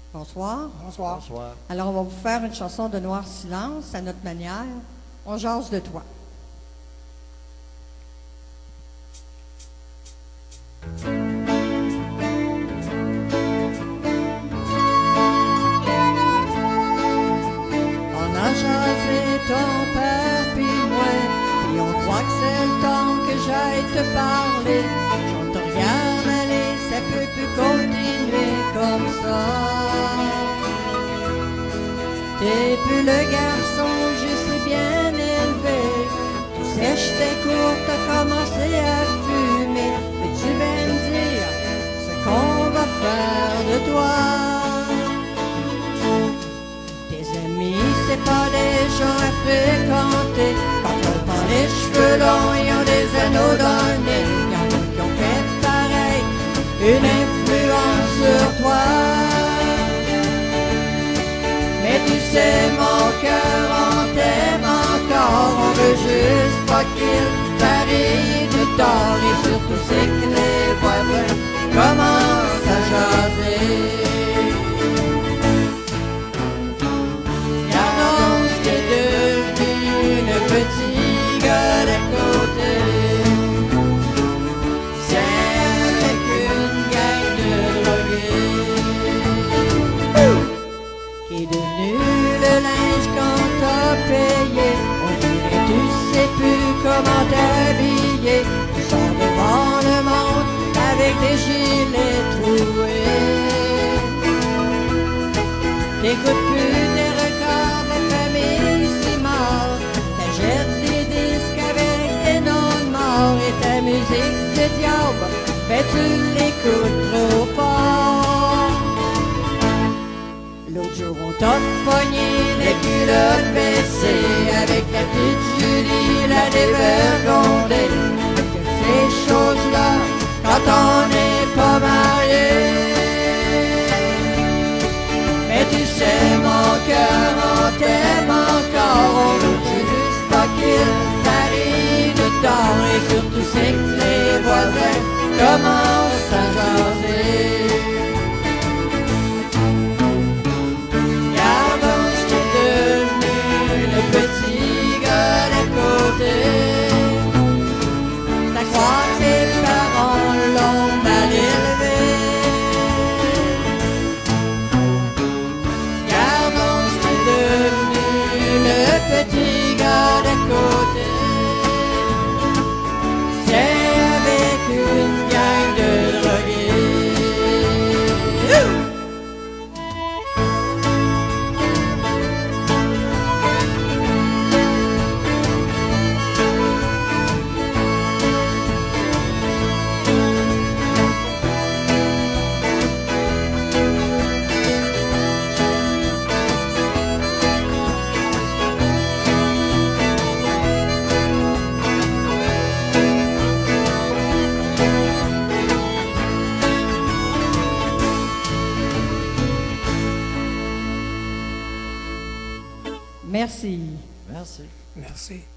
Bonsoir. Bonsoir. Bonsoir. Alors, on va vous faire une chanson de Noir Silence à notre manière. On jase de toi. On a jasé ton père puis moi, puis on croit que c'est le temps que j'aille te parler. Je te regarde aller, ça peut plus continuer comme ça. T'es plus le garçon que j'ai si bien élevé. Tu sais, j'étais court, t'as commencé à fumer. Mais tu vas me dire ce qu'on va faire de toi. Tes amis, c'est pas des gens à fréquenter. Quand on prend les cheveux longs, ils ont des anneaux dans le nez. Y'en a qui ont fait pareil, une influence sur toi. Mais tu sais, mon cœur, on t'aime encore. On veut juste pas qu'il t'arrive de tort. Et surtout, c'est que les voisins commencent à jaser. Annonce qu'est devenu le petit gars d'à côté. C'est avec une gang de drogués. Qui est devenu le linge qu'on t'a payé. On dirait tu sais plus comment t'habiller. Tu sors devant le monde avec des gilets troués. T'écoutes plus tes records, la famille c'est mort. T'achètes des disques avec des noms de mort. Et ta musique de diable, ben tu l'écoutes trop fort. L'autre jour on t'a pogné les culottes baissées avec la petite Julie, la dévergondée. Que ces choses-là, quand on n'est pas marié. Mais tu sais mon cœur, on t'aime encore. On veut juste pas qu'il t'arrive de tort. Et surtout c'est que les voisins commencent à jaser. Petit gars d'à côté, c'est à croire que ses parents l'ont mal élevé. Gardons ce qui est devenu le petit gars d'à côté. C'est avec une gang de drogués. Merci. Merci. Merci.